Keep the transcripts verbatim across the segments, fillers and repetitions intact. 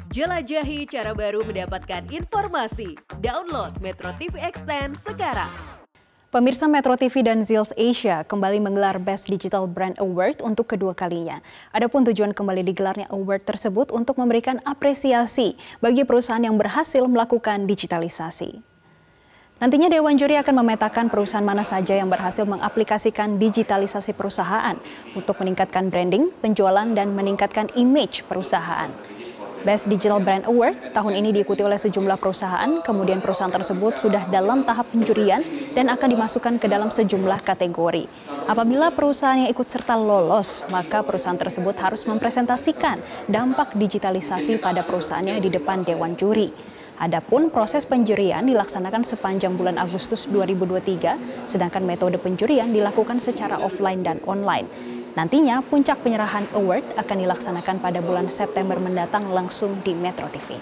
Jelajahi cara baru mendapatkan informasi. Download Metro T V Extend sekarang. Pemirsa Metro T V dan Zills Asia kembali menggelar Best Digital Brand Award untuk kedua kalinya. Adapun tujuan kembali digelarnya award tersebut untuk memberikan apresiasi bagi perusahaan yang berhasil melakukan digitalisasi. Nantinya Dewan Juri akan memetakan perusahaan mana saja yang berhasil mengaplikasikan digitalisasi perusahaan untuk meningkatkan branding, penjualan, dan meningkatkan image perusahaan. Best Digital Brand Award tahun ini diikuti oleh sejumlah perusahaan, kemudian perusahaan tersebut sudah dalam tahap penjurian dan akan dimasukkan ke dalam sejumlah kategori. Apabila perusahaan yang ikut serta lolos, maka perusahaan tersebut harus mempresentasikan dampak digitalisasi pada perusahaannya di depan Dewan Juri. Adapun proses penjurian dilaksanakan sepanjang bulan Agustus dua ribu dua puluh tiga, sedangkan metode penjurian dilakukan secara offline dan online. Nantinya puncak penyerahan award akan dilaksanakan pada bulan September mendatang langsung di Metro T V.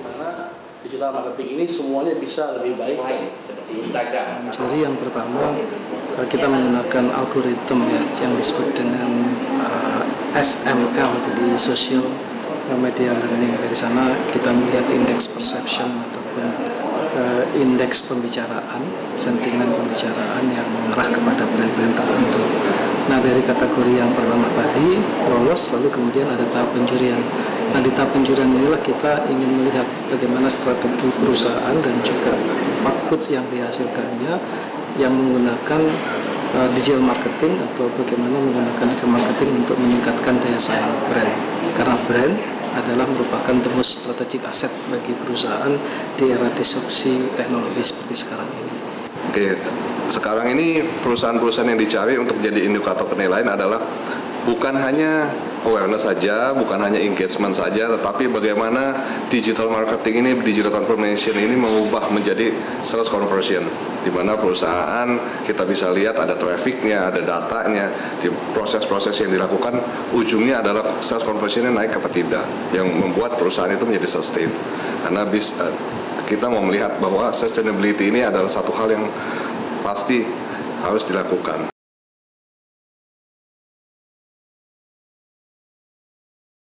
Digital marketing ini semuanya bisa lebih baik seperti Instagram. Juri yang pertama kita menggunakan algoritma ya, yang disebut dengan uh, S M L, jadi social media learning. Dari sana kita melihat indeks perception ataupun uh, indeks pembicaraan, sentimen pembicaraan yang mengarah kepada brand-brand tertentu. Nah, dari kategori yang pertama tadi lolos, lalu kemudian ada tahap penjurian. Nah, di tahap penjurian inilah kita ingin melihat bagaimana strategi perusahaan dan juga output yang dihasilkannya yang menggunakan uh, digital marketing atau bagaimana menggunakan digital marketing untuk meningkatkan daya saing brand. Karena brand adalah merupakan the most strategic asset bagi perusahaan di era disrupsi teknologi seperti sekarang ini. Oke, sekarang ini perusahaan-perusahaan yang dicari untuk menjadi indikator penilaian adalah bukan hanya awareness saja, bukan hanya engagement saja, tetapi bagaimana digital marketing ini, digital transformation ini mengubah menjadi sales conversion, di mana perusahaan kita bisa lihat ada trafficnya, ada datanya, di proses-proses yang dilakukan ujungnya adalah sales conversionnya naik apa tidak, yang membuat perusahaan itu menjadi sustain. Karena bisa, kita mau melihat bahwa sustainability ini adalah satu hal yang pasti harus dilakukan.